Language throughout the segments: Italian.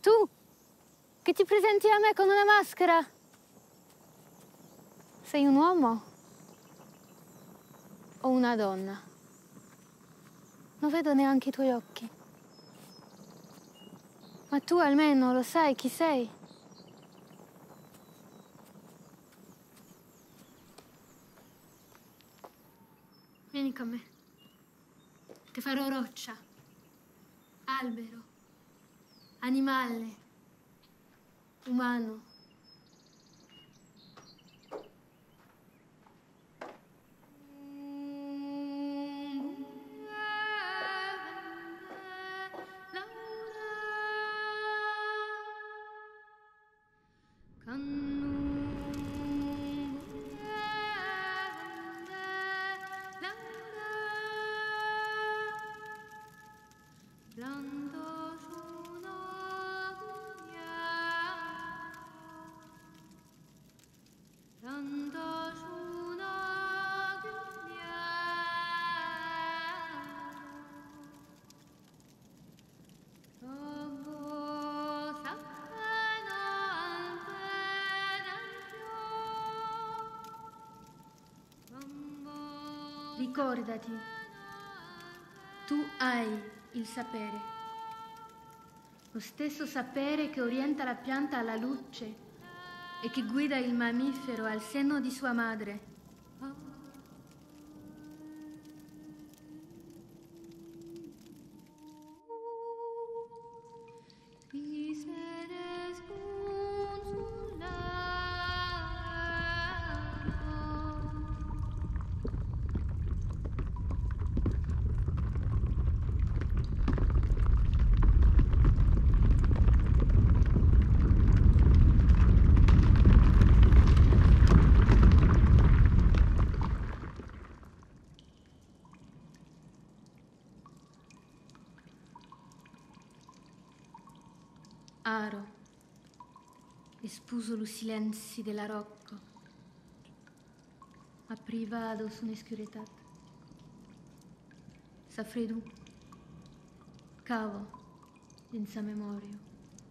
Tu, che ti presenti a me con una maschera, sei un uomo o una donna? Non vedo neanche i tuoi occhi. Ma tu almeno lo sai chi sei? Vieni con me. Ti farò roccia, albero, animale, umano. Ricordati, tu hai il sapere, lo stesso sapere che orienta la pianta alla luce e che guida il mammifero al seno di sua madre. Aro, espuso los silenci della rocca, aprivado su un'escuridad. S'affredù, cavo, in sa memoria.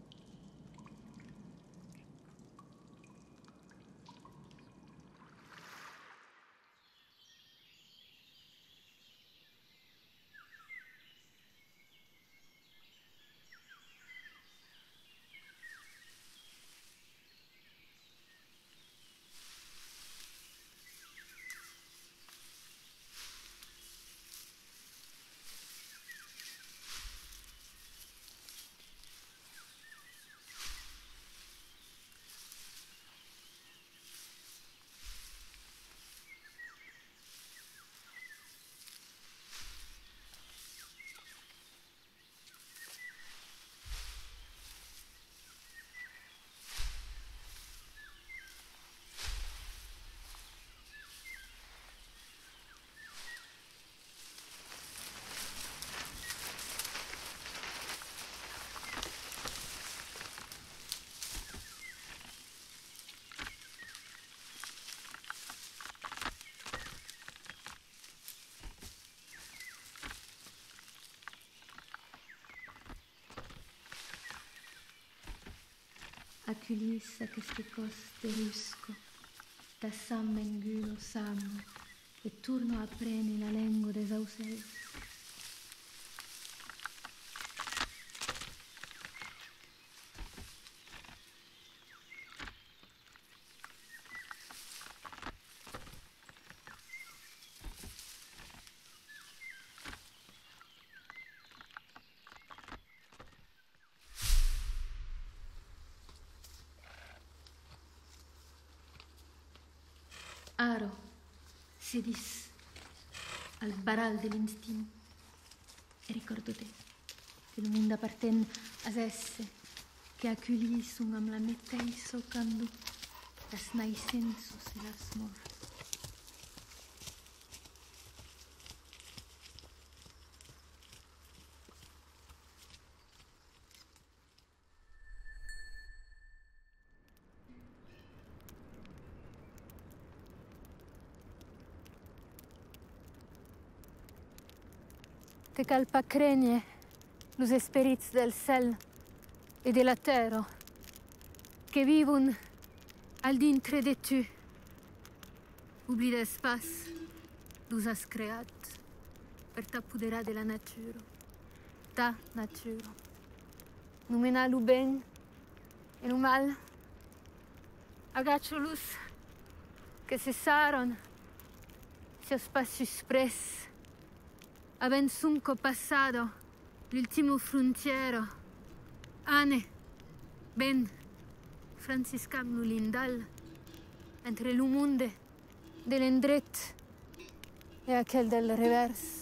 Aculis a queste coste rusco, da samma in gulo sammo, e turno a preni la lingua des aucells. Aro, si dis al baral dell'istinto, e ricordo te, che il mondo apparten a esse, che aculis un am la mettei socando, das naiscensus e las mor. Te calpacrenie, los esperits del cel, et de la terre que vivent al dintre de tu. Oubli d'espace, nous has creat per t'apoderar de la natura, ta natura. Nomenar lo ben e lo mal. Agaccio-los que cessaron seus passi express, avendo sunco passato l'ultimo frontiero. Ane, ben, franciscam lindal, entre lo monde dell'endret e aquel del revers.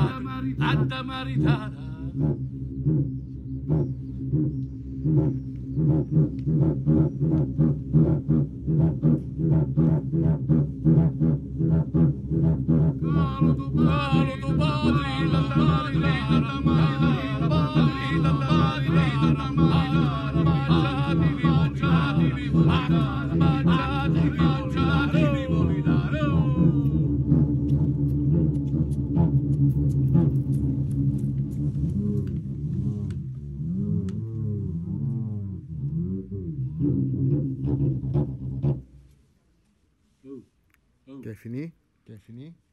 Maritara. Che è finito?